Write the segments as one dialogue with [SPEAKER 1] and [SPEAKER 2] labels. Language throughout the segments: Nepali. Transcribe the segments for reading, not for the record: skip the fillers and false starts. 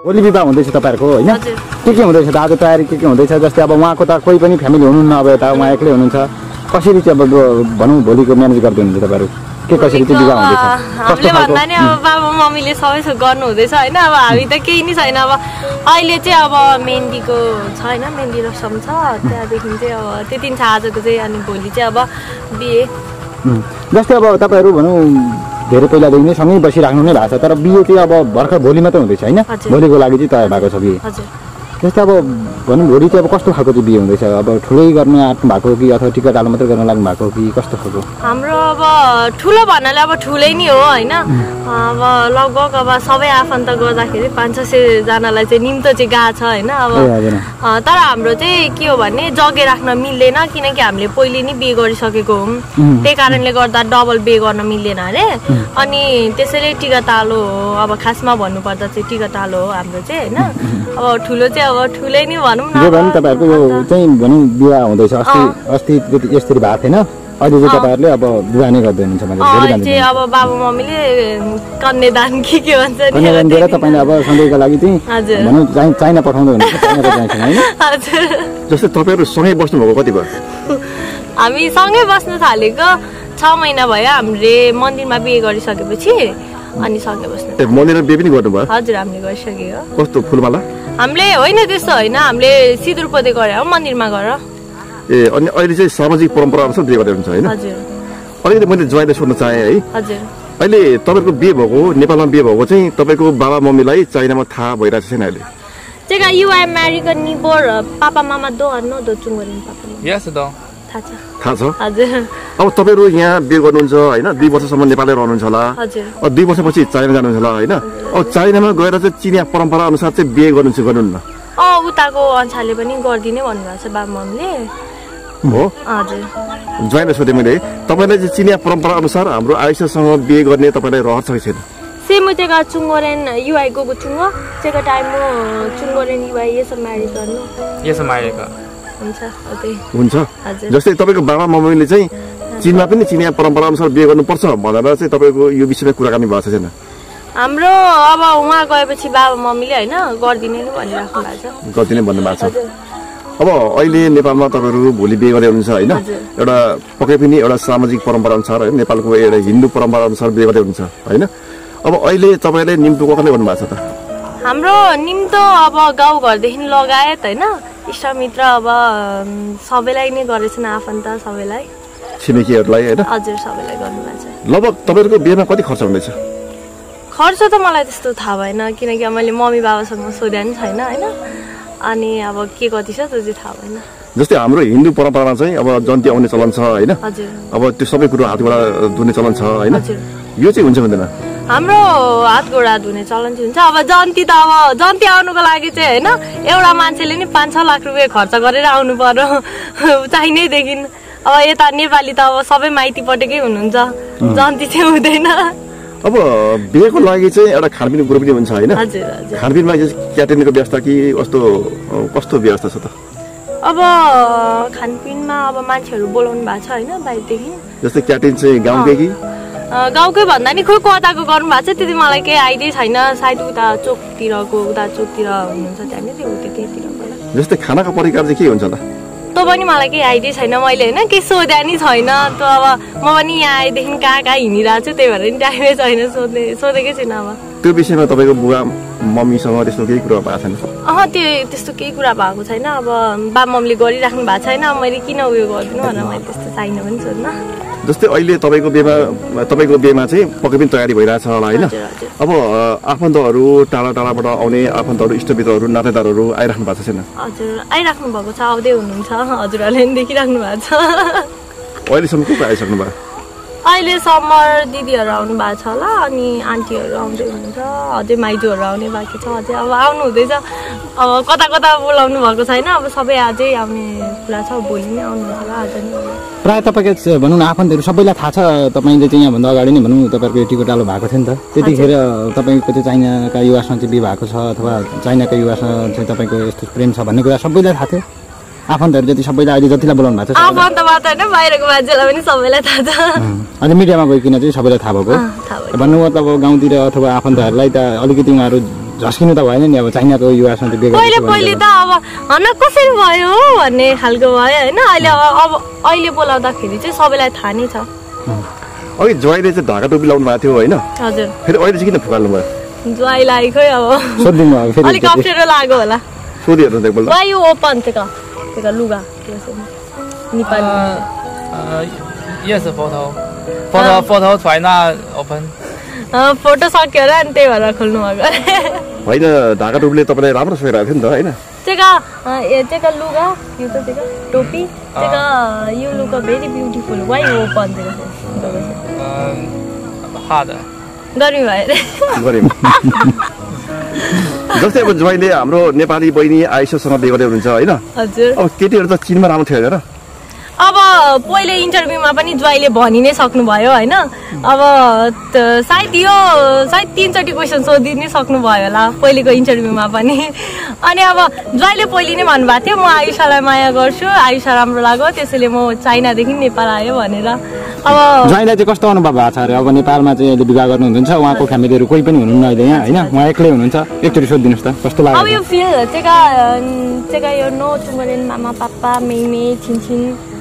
[SPEAKER 1] भोलि विवाह हुँदैछ तपाईहरुको हैन के हुँदैछ त आज तयारी के हुँदैछ जस्तै अब उहाँको त कोही पनि फ्यामिली हुनुहुन्न अब यता उहाँ एक्लै हुनुहुन्छ कसरी चाहिँ अब भनौं भोलिको म्यानेज गर्दै हुनुहुन्छ तपाईहरु के कसरी चाहिँ विवाह हुँदैछ
[SPEAKER 2] हामीले भन्दा नि अब बाबा मम्मीले सबै गर्नु हुँदैछ हैन अब हामी त केही नि छैन अब अहिले चाहिँ अब मेहन्दीको छ हैन मेहन्दी रसम छ त्यहाँदेखि चाहिँ अब त्यति छ आजको चाहिँ अनि भोलि चाहिँ अब बिहे
[SPEAKER 1] जस्तै अब तपाईहरु भनौं धेरै पहिलादेखि नै सँगै बसिराख्नु नै भएको छ तर बिहे चाहिँ अब भर्खर भोलि मात्र हुँदैछ हैन भोलिको लागि चाहिँ तयार भएको छ बिहे
[SPEAKER 2] हजुर
[SPEAKER 1] जस्तै अब भनौं भोलि चाहिँ अब कस्तो खालको चाहिँ बिहे हुँदैछ अब ठुलै गर्न आँट्नु भएको कि अथवा टिकट हाल्नु मात्र गर्न लाग्नु भएको कि कस्तो खालको
[SPEAKER 2] हाम्रो अब ठुलो भन्नाले अब ठुलै नि हो हैन अब लगभग अब सबै आफन्त गर्दाखेरि 500 जनालाई चाहिँ निम्तो चाहिँ गा छ हैन अब तर हाम्रो चाहिँ के हो भने जगे राख्न मिल्दैन किनकि हामीले पहिले नि बिहे गरिसकेको हौं त्यही कारणले गर्दा डबल बिहे गर्न मिल्दैन रे अनि त्यसैले टिकाटालो अब खासमा भन्नुपर्दा चाहिँ टिकाटालो हो हाम्रो चाहिँ हैन अब ठुलो चाहिँ अब ठुलै नि भनौं न
[SPEAKER 1] जे भन तपाईहरुको यो चाहिँ भनौं विवाह हुँदैछ अस्ति यसरी भएको थिएन अहिले चाहिँ तपाईहरुले अब विवाह नै गर्दै हुनुहुन्छ भने धेरै जान्छ
[SPEAKER 2] चाहिँ अब बाबा मम्मीले कन्यादान के भन्छ नि
[SPEAKER 1] कन्यादान दिएर तपाईले अब सधैँको लागि चाहिँ भनौं चाइना पठाउँदै हुनुहुन्छ चाइनाको जान्छ हैन
[SPEAKER 2] हजुर
[SPEAKER 3] जस्तै तपाईहरु सँगै बस्नु भएको कति भयो
[SPEAKER 2] हामी सँगै बस्न थालेको 6 महिना भयो हामीले मन्दिरमा बिहे गरिसकेपछि अनि सँगै बस्नु
[SPEAKER 3] मन्दिरमा बिहे पनि गर्नु भयो
[SPEAKER 2] हजुर हामीले गरिसकेको
[SPEAKER 3] कस्तो फुलमाला
[SPEAKER 2] हामीले होइन त्यस्तो हैन हामीले सिन्दूर पोते गरे हो मन्दिरमा गएर
[SPEAKER 3] ए अनि अहिले चाहिँ सामाजिक परम्परा अनुसार बिहे गर्दै हुनुहुन्छ हैन
[SPEAKER 2] हजुर
[SPEAKER 3] अलिकति मैले ज्वाइँले सोध्न चाहे है
[SPEAKER 2] हजुर
[SPEAKER 3] अहिले तपाईहरुको बिहे भएको नेपालमा बिहे भएको चाहिँ तपाईको बाबा मम्मीलाई चाइनामा थाहा भइरहेछ छैन अहिले
[SPEAKER 2] 제가 you are married nibor papa mama do no do chunggorin papa
[SPEAKER 4] yes do
[SPEAKER 3] थाहा छ
[SPEAKER 2] हजुर
[SPEAKER 3] अब तपाईहरु यहाँ बिहे गर्नुहुन्छ हैन 2 वर्षसम्म नेपालमै रहनुहुन्छ होला
[SPEAKER 2] हजुर
[SPEAKER 3] अब 2 वर्षपछि चाइना जानुहुन्छ होला हैन अब चाइनामा गएर चाहिँ चिनिया परम्परा अनुसार चाहिँ बिहे गर्नुहुन्न
[SPEAKER 2] उताको अनुसारले पनि गर्दिने भन्नुभएको छ बाबा मम्मीले
[SPEAKER 3] हो
[SPEAKER 2] हजुर
[SPEAKER 3] ज्वाइँले सोधे मैले तपाईलाई चाहिँ चिनिया परम्परा अनुसार हाम्रो आइसासँग बिहे गर्ने तपाईलाई रहर छ कि छैन
[SPEAKER 2] सेमुतेका चुङ्गोरेन युआई गएको चुङ्गो जेका टाइम म चुङ्गोरेन युआई यसो म्यारेज गर्नु
[SPEAKER 4] यसो मारेको
[SPEAKER 2] हुन्छ ओके
[SPEAKER 3] हुन्छ जस्तै तपाईको बाबा मम्मीले चाहिँ चीनमा पनि चिनिया परम्परा अनुसार बिहे गर्नुपर्छ भनेर चाहिँ तपाईको यो विषयमा कुराकानी भएको छैन
[SPEAKER 2] हाम्रो अब उहाँ गएपछि बाबा मम्मीले हैन गर्दिने नि भनिराख्नु भएको छ
[SPEAKER 3] गर्दिने भन्नु भएको छ अब अहिले नेपालमा तपाईहरु भोलि बिहे गर्दै हुनुहुन्छ हैन एउटा पक्कै पनि एउटा सामाजिक परम्परा अनुसार हैन नेपालको एउटा हिन्दू परम्परा अनुसार बिहे गर्दै हुनुहुन्छ हैन अब अहिले तपाईले निम्तो कहिले गर्नु भएको छ त
[SPEAKER 2] हाम्रो निम्तो अब गाउँ घरदेखि लगायत हैन इष्टमित्र अब सबैलाई नै गरेछन् आफन्त सबैलाई
[SPEAKER 3] छिमेकीहरुलाई हैन
[SPEAKER 2] हजुर सबैलाई गर्नुभएको छ
[SPEAKER 3] लगभग तपाईहरुको बिहेमा कति खर्च हुँदैछ
[SPEAKER 2] खर्च त मलाई त्यस्तो थाहा भएन किनकि मैले मम्मी बाबासँग सोधे नि छैन हैन अनि अब के कति छ त्यो चाहिँ थाहा भएन
[SPEAKER 3] जस्तै हाम्रो हिन्दू परम्परामा चाहिँ अब जन्ती आउने चलन छ हैन
[SPEAKER 2] हजुर
[SPEAKER 3] अब त्यो सबै कुरो हातगोडा धुने चलन छ हैन यो चाहिँ हुन्छ भन्दैन
[SPEAKER 2] हाम्रो हातगोडा धुने चलन चाहिँ हुन्छ अब जन्ती त अब जन्ती आउनुको लागि चाहिँ हैन एउटा मान्छेले नि 5-6 लाख रुपैयाँ खर्च गरेर आउनु पर्यो चाहिनै देखिन अब यता नेपाली त अब सबै माइतीपटेकै हुनुहुन्छ जन्ती चाहिँ हुँदैन
[SPEAKER 3] अब बिहेको लागि चाहिँ एउटा खानपिन कुरो पनि हुन्छ हैन
[SPEAKER 2] हजुर हजुर
[SPEAKER 3] खानपिनमा क्याटरिङको व्यवस्था कि कस्तो व्यवस्था छ त
[SPEAKER 2] अब खानपिनमा अब मान्छेहरु बोलाउनु भएको छ हैन बाहिरदेखि
[SPEAKER 3] जस्तै क्याटरिङ चाहिँ गाउँकै कि
[SPEAKER 2] गाउँकै भन्दा नि खोइ कताको गर्नु भएको छ त्यति मलाई केही आइडिया छैन सायद उता चोकतिरको उता चोकतिर हुनुहुन्छ त्यहाँ नि त्यो त्यतिर
[SPEAKER 3] जस्तै खानाको परिकार चाहिँ के हुन्छ त
[SPEAKER 2] त्यो पनि मलाई केही आइडिया छैन मैले हैन के सोध्या नि छैन त्यो अब म पनि यहाँ आएदेखि कहाँ हिँडिरहेको छु त्यही भएर नि टाइमै छैन सोधेकै छैन अब
[SPEAKER 3] त्यो विषयमा तपाईको बुवा मम्मीसँग त्यस्तो केही कुरा भएको छैन
[SPEAKER 2] त्यस्तो केही कुरा भएको छैन अब बाबा मम्मीले गरिराख्नु भएको छैन मैले किन उयो गर्दिनु भनेर मैले त्यस्तो छैन पनि सोध्न
[SPEAKER 3] जस्तै अहिले तपाईको बिहेमा चाहिँ पक्कै पनि तयारी भइरहेछ होला हैन अब आफन्तहरु टाढा टाढाबाट आउने आफन्तहरु इष्टमित्रहरु नातेदारहरु आइराख्नु भएको छैन
[SPEAKER 2] हजुर आइराख्नु भएको छ आउँदै हुनुहुन्छ हजुरहरुले नि देखिराख्नु भएको छ
[SPEAKER 3] अहिले सम्म को आइसक्नु भयो
[SPEAKER 2] अहिले समर दिदीहरु आउनु भएको छ होला अनि आन्टीहरु आउँदै हुनुहुन्छ अझै माइजूहरु आउने बाँकी छ अझै अब आउनु हुँदैछ अब कता कता बोलाउनु भएको छैन अब सबै अझै आउने कुरा छ भोलि नै आउनु हुन्छ होला आज नि
[SPEAKER 1] प्राय तपाईको भनौं न आफन्तहरु सबैलाई थाहा छ तपाईले चाहिँ यहाँ भन्दा अगाडि नै भनौं तपाईहरुको टिकटालो भएको थियो नि त त्यतिखेर तपाईको चाहिँ चाइनाका युवासँग चाहिँ बिहे भएको छ अथवा चाइनाका युवासँग चाहिँ तपाईको यस्तो प्रेम छ भन्ने कुरा सबैलाई थाहा थियो आफन्तहरु जति सबैलाई अहिले जतिलाई बोलाउनु भएको छ
[SPEAKER 2] आफन्त मात्र हैन बाहिरको मान्छेलाई पनि सबैलाई थाहा छ
[SPEAKER 1] अनि मिडियामा गइकिन चाहिँ सबैलाई थाहा भएको भन्नु मतलब गाउँतिर अथवा आफन्तहरुलाई त अलिकति उहाँहरु झस्किनु त भएन नि अब चाइनाको युवासँग बिहे
[SPEAKER 2] पहिले त अब हन कसरी भयो भन्ने खालको भयो होइन अहिले बोलाउँदाखेरि चाहिँ सबैलाई थाहा नै छ
[SPEAKER 3] अघि ज्वाइँले चाहिँ ढाका टोपी लाउनु भएको थियो होइन
[SPEAKER 2] हजुर
[SPEAKER 3] फेरि अहिले चाहिँ किन फुकाल्नु भयो
[SPEAKER 2] ज्वाइँलाई खोइ अब
[SPEAKER 1] सोधिदिनु भयो फेरि
[SPEAKER 2] अलिक अप्ठ्यारो लाग्यो होला
[SPEAKER 3] सोधिहेर्नु त एकपल्ट
[SPEAKER 2] Why you open teka lugar?
[SPEAKER 4] Yes, photo China open.
[SPEAKER 2] Photo सक्यो होला अनि त्यही भएर खोल्नु भएको
[SPEAKER 3] होइन ढाका टोपीले तपाईँलाई राम्रो सुहाइरहेको थियो नि त होइन
[SPEAKER 2] Teka lugar, you teka topi, teka you look very beautiful. Why you open
[SPEAKER 4] Hard.
[SPEAKER 2] गर्मी भयो
[SPEAKER 3] गर्मी जस्तै अब ज्वाइँले हाम्रो नेपाली बहिनी आइसासँग बिहे गर्दै हुनुहुन्छ होइन
[SPEAKER 2] हजुर
[SPEAKER 3] अब केटीहरू त चिनमा राम्रो थियो होइन
[SPEAKER 2] अब पहिले इन्टरभ्यूमा पनि ज्वाइँले भनि नै सक्नुभयो होइन अब सायद 3 चोटि क्वेसन सोधिनै सक्नुभयो होला पहिलेको इन्टरभ्यूमा पनि अनि अब ज्वाइँले पहिले नै भन्नुभएको थियो म आयुषालाई माया गर्छु आयुषा राम्रो लाग्यो त्यसैले म चाइनादेखि नेपाल आयो भनेर अब
[SPEAKER 1] ज्वाइँलाई चाहिँ कस्तो अनुभव भएको छ अरे अब नेपालमा चाहिँ अहिले विवाह गर्नुहुन्छ उहाँको फ्यामिलीहरू कोही पनि हुनुहुन्न अहिले यहाँ होइन उहाँ एक्लै हुनुहुन्छ एकचोटि सोधिदिनुहोस् त कस्तो लाग्यो
[SPEAKER 2] अब यो फिल चाहिँ यो नो चुमरेन मामा पापा मेमे छिनछिन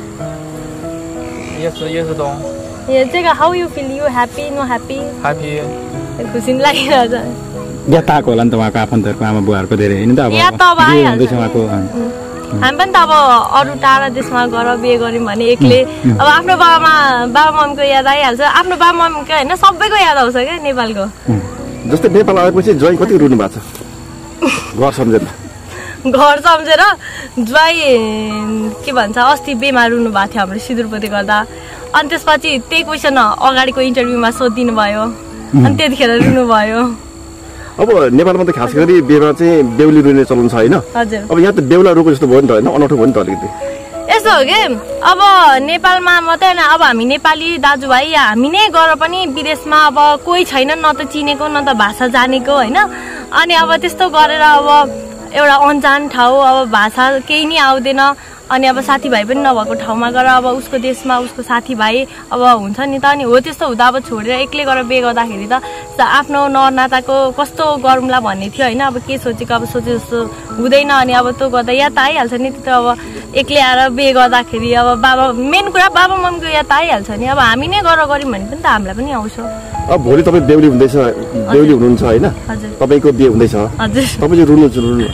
[SPEAKER 4] Yes, dong.
[SPEAKER 2] यो चाहिँ how you feel you happy no happy
[SPEAKER 4] Happy.
[SPEAKER 2] खुसी लागिरहेछ
[SPEAKER 1] याद आएको होला नि त उहाँको आफन्तहरूको आमा बुवाहरूको धेरै होइन त अब
[SPEAKER 2] याद त अब आइहाल्छ
[SPEAKER 1] हुँदैछ उहाँको
[SPEAKER 2] हामी पनि त अब अरू टाढा देशमा गएर बिहे गर्यौँ भने एक्लै अब आफ्नो बाबा मम्मीको याद आइहाल्छ आफ्नो बाबा मम्मीको होइन सबैको याद आउँछ क्या नेपालको
[SPEAKER 3] जस्तै नेपाल आएपछि ज्वाइँ कति रुनु भएको छ घर सम्झेर
[SPEAKER 2] ज्वाइँ के भन्छ अस्ति बेमा रुनु भएको थियो हाम्रो सिन्दुरपोते गर्दा अनि त्यसपछि त्यही क्वेसन अगाडिको इन्टरभ्यूमा सोधिदिनु भयो अनि त्यतिखेर रुनु भयो
[SPEAKER 3] अब नेपालमा त खास गरी बिहेमा चाहिँ बेहुली रुने चलन छ होइन
[SPEAKER 2] हजुर
[SPEAKER 3] अब यहाँ त बेहुला रुको जस्तो भयो नि त होइन अनौठो भयो नि त अलिकति
[SPEAKER 2] यस्तो हो कि अब नेपालमा मात्रै होइन अब हामी नेपाली दाजुभाइ हामी नै गएर पनि विदेशमा अब कोही छैन न त चिनेको न त भाषा जानेको होइन अनि अब त्यस्तो गरेर अब एउटा अन्जान ठाउँ अब भाषा केही नै आउँदैन अनि अब साथीभाइ पनि नभएको ठाउँमा गएर अब उसको देशमा उसको साथीभाइ अब हुन्छ नि त अनि हो त्यस्तो हुँदा अब छोडेर एक्लै गएर बिहे गर्दाखेरि त आफ्नो नरनाताको कस्तो गरौँला भन्ने थियो होइन अब के सोचेको अब सोचे जस्तो हुँदैन अनि अब त्यो गर्दा याद त आइहाल्छ नि त्यो अब एक्लै आएर बिहे गर्दाखेरि अब मेन कुरा बाबा मम्मीको याद त आइहाल्छ नि अब हामी नै गरेर गऱ्यौँ भने पनि त हामीलाई पनि आउँछ
[SPEAKER 3] अब भोलि तपाईँ बेहुली हुनुहुन्छ होइन तपाईँको बिहे हुँदैछ
[SPEAKER 2] हजुर
[SPEAKER 3] तपाईँ चाहिँ रुनु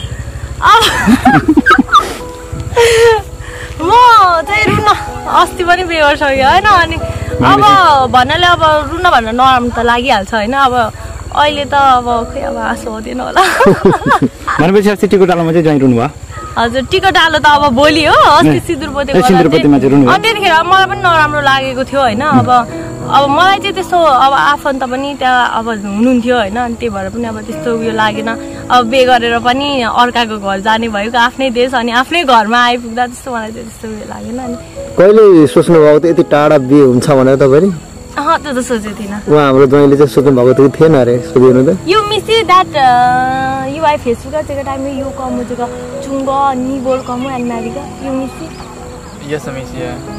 [SPEAKER 2] म चाहिँ रुन अस्ति पनि बिहे गरिसक्यो होइन अनि अब भन्नाले अब रुन भनेर नराम्रो त लागिहाल्छ होइन अब अहिले त अब खै अब आँसु आउँदैन होला
[SPEAKER 1] भनेपछि अस्ति टिकोटालोमा चाहिँ ज्वाइँ रुनु भयो
[SPEAKER 2] हजुर टिकोटालो त अब भोलि हो अस्ति सिन्दुरपोते अनि त्यतिखेर मलाई पनि नराम्रो लागेको थियो होइन अब मलाई चाहिँ त्यस्तो अब आफन्त पनि त्यहाँ अब हुनुहुन्थ्यो होइन अनि त्यही भएर पनि अब त्यस्तो उयो लागेन अब बिहे गरेर पनि अर्काको घर जाने भएको आफ्नै देश अनि आफ्नै घरमा आइपुग्दा त्यस्तो मलाई चाहिँ त्यस्तो उयो लागेन अनि
[SPEAKER 5] कहिले सोच्नुभएको त यति टाढा बिहे हुन्छ भनेर तपाईँले
[SPEAKER 2] त्यो त सोचेको थिइनँ
[SPEAKER 5] उहाँ हाम्रो ज्वाइँले चाहिँ सोच्नु भएको त थिएन अरे सोधिनु त
[SPEAKER 2] you miss that you I Facebook चाहिँ टाइम यु कम चाहिँ चुङ्ग निबोल कम एन्ड म्यारिका यु मिस
[SPEAKER 4] Yes, miss.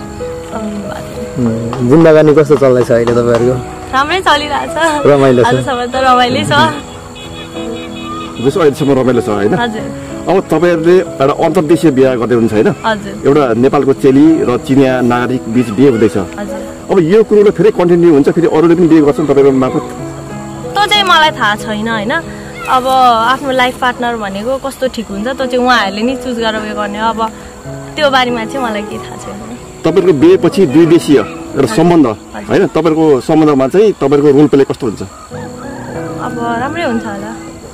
[SPEAKER 5] जिन्दगानी कस्तो चल्दैछ अहिले तपाईँहरूको
[SPEAKER 2] राम्रै चलिरहेछ
[SPEAKER 5] रमाइलो छ
[SPEAKER 2] आजसम्म त रमाइलै छ
[SPEAKER 3] जस्तो अहिलेसम्म रमाइलो छ होइन
[SPEAKER 2] हजुर
[SPEAKER 3] अब तपाईँहरूले एउटा अन्तर्देशीय बिहे गर्दै हुनुहुन्छ होइन
[SPEAKER 2] हजुर
[SPEAKER 3] एउटा नेपालको चेली र चिनिया नागरिक बीच बिहे हुँदैछ
[SPEAKER 2] हजुर
[SPEAKER 3] अब यो कुरोलाई फेरि कन्टिन्यू हुन्छ फेरि अरूले पनि बिहे गर्छन् तपाईँको मार्फत
[SPEAKER 2] त्यो चाहिँ मलाई थाहा छैन होइन अब आफ्नो लाइफ पार्टनर भनेको कस्तो ठिक हुन्छ त्यो चाहिँ उहाँहरूले नि चुज गरेर उयो गर्ने अब त्यो बारेमा चाहिँ मलाई केही थाहा छैन
[SPEAKER 3] तपाईँको बिहेपछि दुई देशीय एउटा सम्बन्ध होइन तपाईँको सम्बन्धमा चाहिँ तपाईँको रोल प्ले कस्तो हुन्छ
[SPEAKER 2] अब राम्रै हुन्छ होला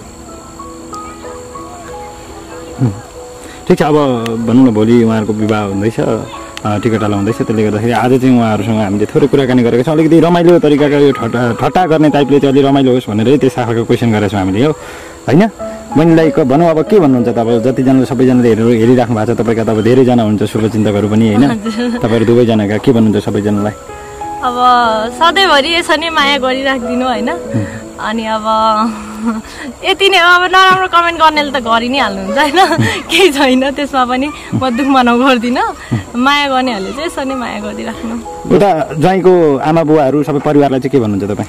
[SPEAKER 1] ठिक छ अब भनौँ न भोलि उहाँहरूको विवाह हुँदैछ टिकटालो हुँदैछ त्यसले गर्दाखेरि आज चाहिँ उहाँहरूसँग हामीले थोरै कुराकानी गरेको छौँ अलिकति रमाइलो तरिकाको यो ठट्टा गर्ने टाइपले चाहिँ अलि रमाइलो होस् भनेर त्यस खालको क्वेसन गरेको छौँ हामीले हो होइन बहिनीलाई भनौँ अब के भन्नुहुन्छ त अब जतिजनाले सबैजनाले हेरिराख्नु भएको छ तपाईँका त अब धेरैजना हुन्छ शुभचिन्तकहरू पनि होइन तपाईँहरू दुवैजनाका के भन्नुहुन्छ सबैजनालाई
[SPEAKER 2] अब सधैँभरि यसो नै माया गरिराखिदिनु होइन अनि अब यति नै अब नराम्रो कमेन्ट गर्नेले त गरि नै हाल्नुहुन्छ होइन केही छैन त्यसमा पनि म दुःख मनाउ गर्दिनँ माया गर्नेहरूले चाहिँ यसो नै माया गरिदिराख्नु
[SPEAKER 1] उता ज्वाइँको आमा बुवाहरू सबै परिवारलाई चाहिँ के भन्नुहुन्छ तपाईँ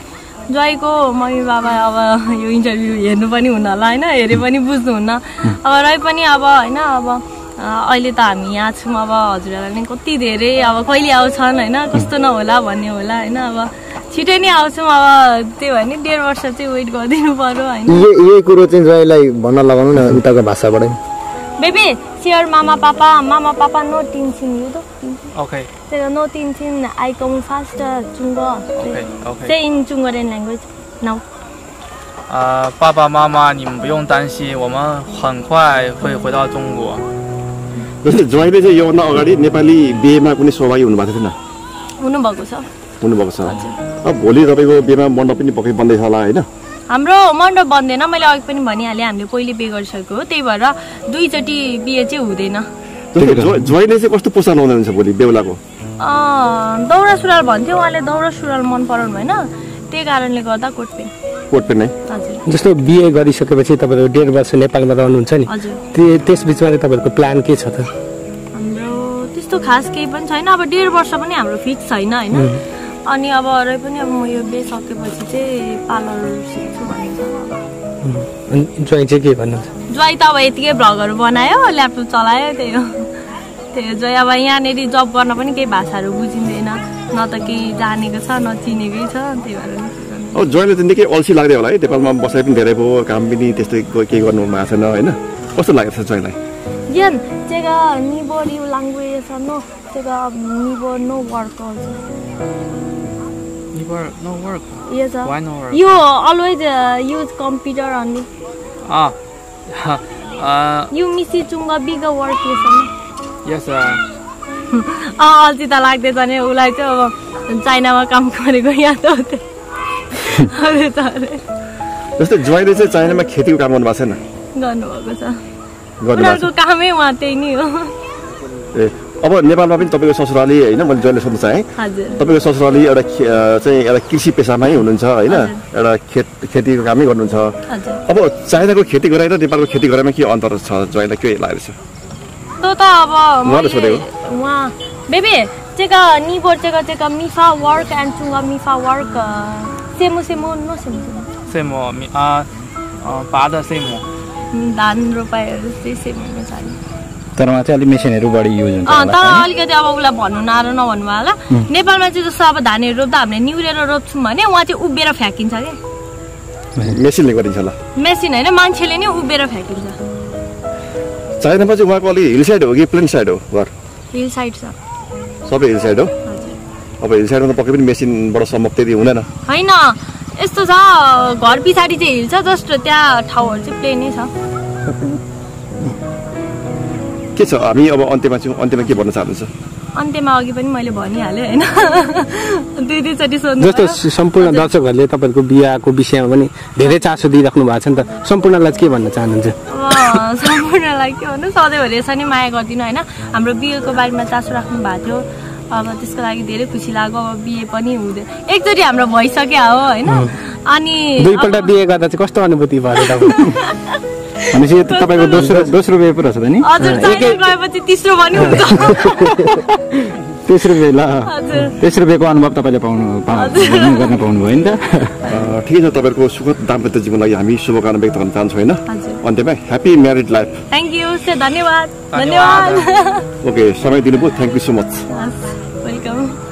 [SPEAKER 2] ज्वाइँको मम्मी बाबा अब यो इन्टरभ्यू हेर्नु पनि हुन्न होला होइन, हेरे पनि बुझ्नुहुन्न। अब रै पनि अब होइन, अब अहिले त हामी यहाँ छौँ, अब हजुरहरूलाई नि कति धेरै अब कहिले आउँछन् होइन, कस्तो नहोला भन्ने होला होइन। अब छिटै नै आउँछौँ, अब त्यही भएर नि 1.5 वर्ष चाहिँ वेट गरिदिनु पर्यो होइन।
[SPEAKER 5] यही कुरो चाहिँ ज्वाइँलाई भन्न लगाउनु न उताको भाषाबाटै।
[SPEAKER 2] बेबी सियर मामा पापा नो टिन्छिङ यो त
[SPEAKER 4] OK，
[SPEAKER 2] 这个 no 定亲 I go fast 中国
[SPEAKER 4] OK，
[SPEAKER 2] say in 中国人 language no
[SPEAKER 4] 爸爸妈妈你们不用担心，我们很快会回到中国。
[SPEAKER 3] जस्तै ज्वाइँले चाहिँ योभन्दा अगाडि नेपाली बिहेमा कुनै सहभागी हुनुभएको थिएन?
[SPEAKER 2] हुनुभएको छ।
[SPEAKER 3] हुनुभएको छ। अब भोलि तपाईँको बिहेमा मण्डप पनि पक्कै बन्दैछ होला होइन?
[SPEAKER 2] हाम्रो मण्डप बन्दैन, मैले अघि पनि भनिहालेँ, हामीले पहिले बिहे गरिसकेको हो, त्यही भएर दुईचोटि बिहे चाहिँ हुँदैन।
[SPEAKER 3] ज्वाइँले चाहिँ कस्तो पोसाक लाउँनुहुन्छ भोलि बेहुलाको?
[SPEAKER 2] दौरा सुरुवाल भन्थ्यो, उहाँले दौरा सुरुवाल मन पराउनु भएन, त्यही कारणले गर्दा कोट पेन्ट।
[SPEAKER 3] कोट पेन्ट नै?
[SPEAKER 2] हजुर।
[SPEAKER 5] जस्तो बिहे गरिसकेपछि तपाईँको 1.5 वर्ष नेपालमा रहनुहुन्छ नि, त्यसबिचमा तपाईँहरूको प्लान के छ त?
[SPEAKER 2] हाम्रो त्यस्तो खास केही पनि छैन, अब 1.5 वर्ष पनि हाम्रो फिक्स छैन होइन। अनि अब अरू पनि अब म यो बिहे सकेपछि चाहिँ पार्लर सिक्छु भन्ने छ।
[SPEAKER 5] अनि ज्वाइँ चाहिँ के भन्नुहुन्छ?
[SPEAKER 2] ज्वाइँ त अब यतिकै भ्लगहरू बनायो, ल्यापटप चलायो, त्यही हो। त्यही ज्वाइँ अब यहाँनिर जब गर्न पनि केही भाषाहरू बुझिँदैन, न त केही जानेको छ न चिनेकै छ, त्यही भएर।
[SPEAKER 3] अब ज्वाइँले त निकै अल्छी लाग्दै होला है, नेपालमा बसाइ पनि धेरै भयो, काम पनि त्यस्तै केही गर्नु भएको छैन होइन? कस्तो लागेको छ ज्वाइँलाई?
[SPEAKER 2] 这个尼泊尔 language no 这个尼泊尔 no work also.
[SPEAKER 4] Nepal no work.
[SPEAKER 2] Yes sir.
[SPEAKER 4] Why no work?
[SPEAKER 2] You always use computer only. You miss चुङ्गा bigger work yes sir.
[SPEAKER 4] Yes sir.
[SPEAKER 2] अल्छी त लाग्दै छ नि उलाई चाहिँ अब चाइनामा काम गरेको यहाँ त होते।
[SPEAKER 3] जस्तै ज्वाइँले चाहिँ चाइनामा खेतीको काम गर्नु भएको छैन?
[SPEAKER 2] गर्नुभएको छ। उनीहरूको कामै उहाँ त्यही नै हो।
[SPEAKER 3] ए अब नेपालमा पनि तपाईँको ससुराली होइन, मैले ज्वाइँले सोध्न चाहेँ, तपाईँको ससुराली एउटा चाहिँ एउटा कृषि पेसामै हुनुहुन्छ होइन, एउटा खेतीको कामै गर्नुहुन्छ। अब चाइनाको खेती गराइ र नेपालको खेती गराइमा के अन्तर छ ज्वाइँलाई के लागेको छ?
[SPEAKER 2] त्यो त अब उहाँ बेबी 这个尼泊尔这个 मिफा वर्क एन्ड चुङ्गा मिफा वर्क सेमो नो
[SPEAKER 4] सेमो拔的सेमो
[SPEAKER 2] धान रोपाइहरू चाहिँ सेमो छ नि,
[SPEAKER 1] तर उहाँ चाहिँ अलिक मेसिनहरू बढी युज हुन्छ
[SPEAKER 2] तर अलिकति अब उसलाई भन्नु नआएर नभन्नु होला। नेपालमा चाहिँ जस्तो अब धानहरू रोप्दा हामीले निहुरेर रोप्छौँ भने उहाँ चाहिँ उभिएर फ्याँकिन्छ क्या,
[SPEAKER 3] मेसिनले गरिन्छ होला।
[SPEAKER 2] मेसिन होइन, मान्छेले नै उभिएर फ्याँकिन्छ।
[SPEAKER 3] चाइनामा चाहिँ उहाँको अलि हिल साइड हो कि प्लेन साइड हो घर?
[SPEAKER 2] हिल साइड छ,
[SPEAKER 3] सबै हिल साइड हो। अब हिल साइडमा त पक्कै पनि मेसिनबाट सम्भव त्यति हुँदैन
[SPEAKER 2] होइन। यस्तो छ घर पछाडि चाहिँ हिल छ, जस्ट त्यहाँ ठाउँहरू चाहिँ प्लेनै छ।
[SPEAKER 3] के छ हामी अब अन्त्यमा छौँ, अन्त्यमा के भन्न चाहनुहुन्छ?
[SPEAKER 2] अन्त्यमा अघि पनि मैले भनिहालेँ होइन, दुईचोटि सोध्नु।
[SPEAKER 5] जस्तो सम्पूर्ण दर्शकहरूले तपाईँहरूको बिहाको विषयमा पनि धेरै चासो दिइराख्नु भएको छ नि त, सम्पूर्णलाई के भन्न चाहनुहुन्छ?
[SPEAKER 2] सम्पूर्णलाई के भन्नु, सधैँभरि यसरी नै माया गरिदिनु होइन। हाम्रो बिहेको बारेमा चासो राख्नु भएको थियो, अब त्यसको लागि धेरै खुसी लाग्यो। अब बिहे पनि हुँदै एकचोटि हाम्रो भइसक्यो हो होइन। अनि
[SPEAKER 5] दुईपल्ट बिहे गर्दा चाहिँ कस्तो अनुभूति भयो
[SPEAKER 1] भनेपछि तपाईँको दोस्रो बिहे पो रहेछ त नि?
[SPEAKER 2] हजुर, चाइना गएपछि तेस्रो पनि हुन्छ।
[SPEAKER 1] तेस्रो बिहे ल, तेस्रो बिहेको अनुभव तपाईँले गर्न पाउनुभयो नि त।
[SPEAKER 3] ठिकै छ, तपाईँहरूको सुखद दाम्पत्य जीवन लागि हामी शुभकामना व्यक्त गर्न चाहन्छौँ होइन। अन्त्यमा happy married life.
[SPEAKER 2] Thank you sir, धन्यवाद।
[SPEAKER 3] ओके, समय दिनुभयो, thank you so much.
[SPEAKER 2] Welcome.